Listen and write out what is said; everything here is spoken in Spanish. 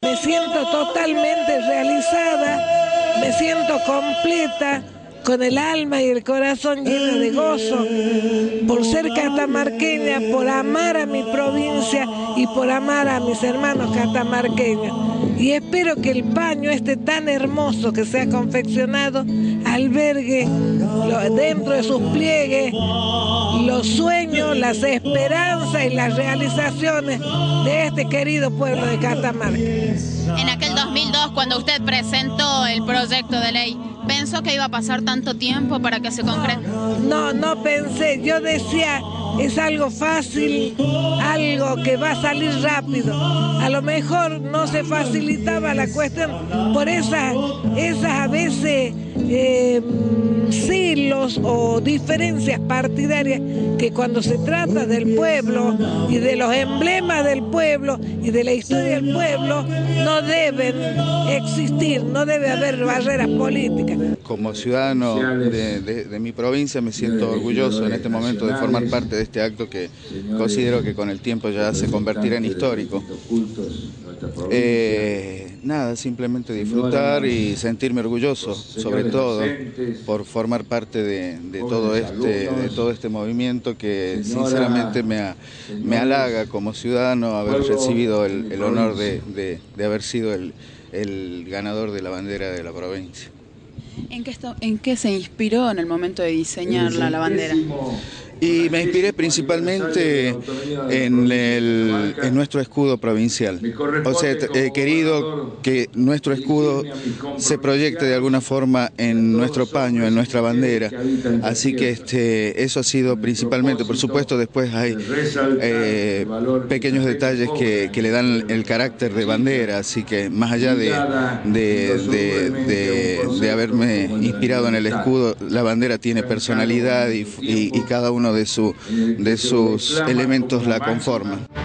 Me siento totalmente realizada, me siento completa, con el alma y el corazón lleno de gozo, por ser catamarqueña, por amar a mi provincia y por amar a mis hermanos catamarqueños. Y espero que el paño este tan hermoso que se ha confeccionado albergue dentro de sus pliegues los sueños, las esperanzas y las realizaciones de este querido pueblo de Catamarca. En aquel 2002, cuando usted presentó el proyecto de ley, ¿pensó que iba a pasar tanto tiempo para que se concrete? No pensé, yo decía, es algo fácil, algo que va a salir rápido. A lo mejor no se facilitaba la cuestión por esas a veces silos o diferencias partidarias que cuando se trata del pueblo y de los emblemas del pueblo y de la historia del pueblo no deben existir, no debe haber barreras políticas. Como ciudadano de mi provincia me siento orgulloso en este momento de formar parte de este acto que considero que con el tiempo ya se convertirá en histórico. Nada, simplemente disfrutar y sentirme orgulloso, sobre todo por formar parte de todo este movimiento que sinceramente me halaga como ciudadano haber recibido el honor de haber sido el ganador de la bandera de la provincia. ¿En qué se inspiró en el momento de diseñar la bandera? Y me inspiré principalmente en nuestro escudo provincial. O sea, he querido que nuestro escudo se proyecte de alguna forma en nuestro paño, en nuestra bandera. Así que eso ha sido principalmente. Por supuesto, después hay pequeños detalles que le dan el carácter de bandera. Así que más allá de haberme inspirado en el escudo, la bandera tiene personalidad y cada uno de sus elementos la conforman.